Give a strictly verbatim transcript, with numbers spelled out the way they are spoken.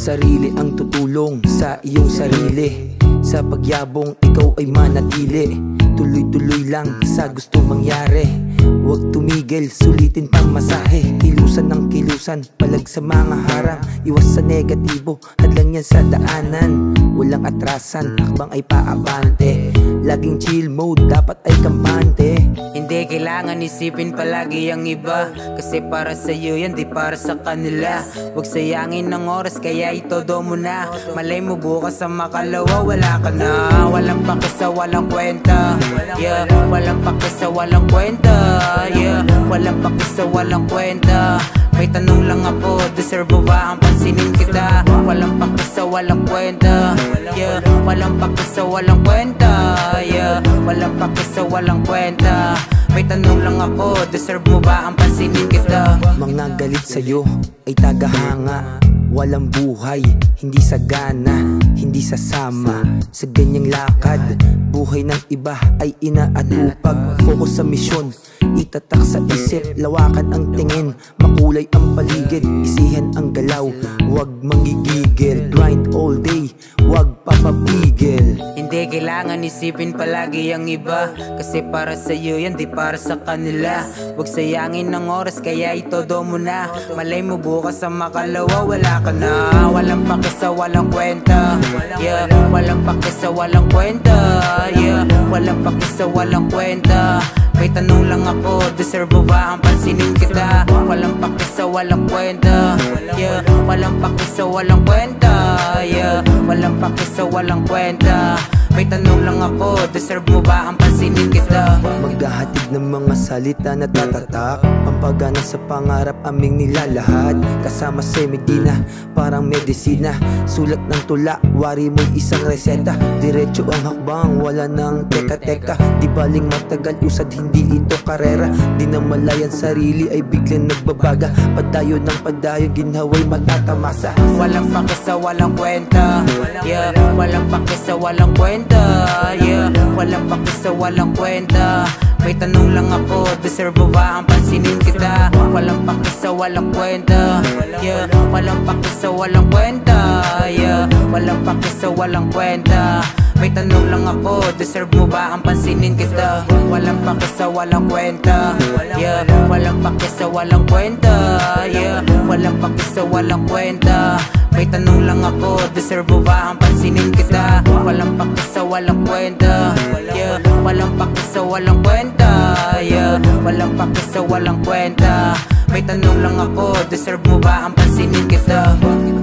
sarili ang tutulong sa iyong sarili. Sa pagyabong ikaw ay manatili, tuloy-tuloy lang sa gusto mangyari. Huwag tumigil, sulitin pang masahe. Kilusan ng kilusan, palag sa mga harang. Iwas sa negatibo, hadlang yan sa daanan. Walang atrasan, hakbang ay paabante. Laging chill mode, dapat ay kampante. Hindi kailangan isipin palagi ang iba, kasi para sa'yo yan, di para sa kanila. Huwag sayangin ng oras, kaya itodo mo na. Malay mo bukas sa makalawa, wala ka na. Walang pake sa walang kwenta, yeah. Walang pake sa walang kwenta, yeah. Walang pake sa walang kwenta. May tanong lang ako, deserve mo ba ang pansinin kita? Walang pake sa walang kwenta, yeah. Walang pake sa walang kwenta, yeah. Walang pake sa walang kwenta. May tanong lang ako, deserve mo ba ang pansinin kita? Mga galit sa'yo ay tagahanga, walang buhay, hindi sagana, hindi sasama sa ganyang lakad. Buhay ng iba ay inaatupag. Focus sa misyon, itatak sa isip, lawakan ang tingin, makulay ang paligid, isihan ang galaw, wag manggigigil. Grind all day, wag papapigil. Hindi kailangan isipin palagi ang iba, kasi para sa'yo yan, di para sa kanila. Huwag sayangin ng oras, kaya itodo mo na. Malay mo bukas sa makalawa, wala ka na. Walang pake sa walang kwenta, yeah. Walang pake sa walang kwenta, yeah. Walang pake sa walang kwenta. May tanong lang ako, deserve mo ba ang pansinin kita? Walang pake sa walang kwenta, yeah. Walang pake sa walang kwenta, yeah. Walang pake sa walang kwenta. May tanong lang ako, deserve mo ba ang pansinin kita? Maghahatid ng mga salita na tatatak, pampagana sa pangarap aming nilalahad. Kasama si Medina, parang medisina. Sulat ng tula, wari mo'y isang reseta. Diretso ang hakbang, wala nang teka-teka. Di baling matagal, usad hindi ito karera. Di na malayan sarili ay biglang nagbabaga. Padayo ng padayo, ginhaway matatamasa. Walang pake sa walang kwenta, yeah. Walang pake sa walang kwenta, yeah. Walang pake sa walang kwenta. May tanong lang ako, deserve mo ba ang pansinin kita? Walang pake sa walang kwenta, yeah. Walang pake sa walang kwenta, yeah. Walang pake sa walang kwenta. May tanong lang ako, deserve mo ba ang pansinin kita? Walang pake sa walang kwenta, yeah. Walang pake sa walang kwenta, yeah. Walang pake sa walang kwenta. May tanong lang ako, deserve mo ba ang pansinin kita? Walang pake sa walang kwenta, yeah. Walang pake sa walang kwenta, yeah. Walang pake sa walang kwenta. May tanong lang ako, deserve mo ba ang pansinin kita?